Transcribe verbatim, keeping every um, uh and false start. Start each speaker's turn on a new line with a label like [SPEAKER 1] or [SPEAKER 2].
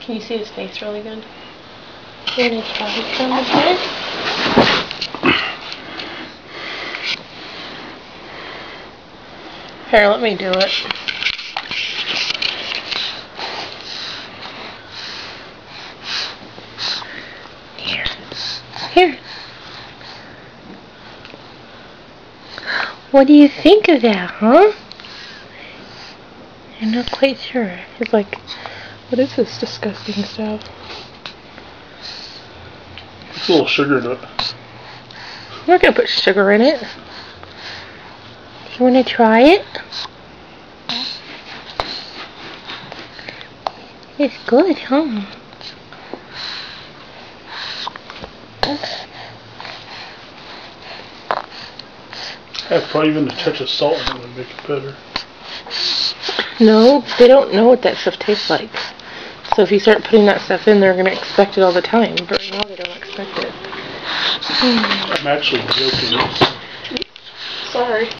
[SPEAKER 1] Can you see his face really good? You want to try some of this? Here, let me do it. Here. Here. What do you think of that, huh? I'm not quite sure. It's like, what is this disgusting stuff?
[SPEAKER 2] It's a little sugar in it.
[SPEAKER 1] I'm not gonna put sugar in it. You wanna try it? It's good, huh?
[SPEAKER 2] I'd probably even a touch of salt in it would make it better.
[SPEAKER 1] No, they don't know what that stuff tastes like. So if you start putting that stuff in, they're gonna expect it all the time. But right now they don't expect it.
[SPEAKER 2] I'm actually joking.
[SPEAKER 1] Sorry.